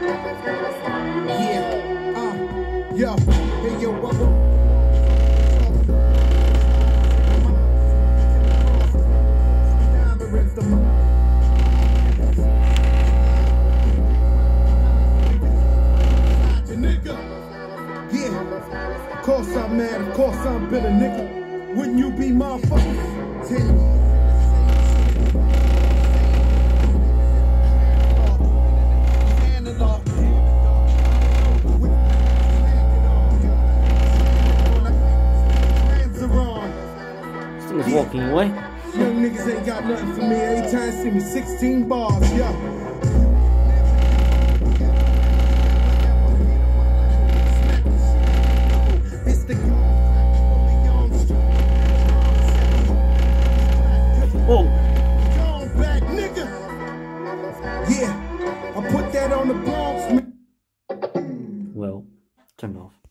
Yeah, yo, hey yo, what? Yeah, of course I'm mad, of course I'm bitter, nigga. Wouldn't you be motherfuckers? 10 Someone's walking away. Young niggas ain't got nothing for me. Every time see me 16 bars, yo. Oh. Back, nigga. Yeah, I put that on the Bronx. Well, turn off.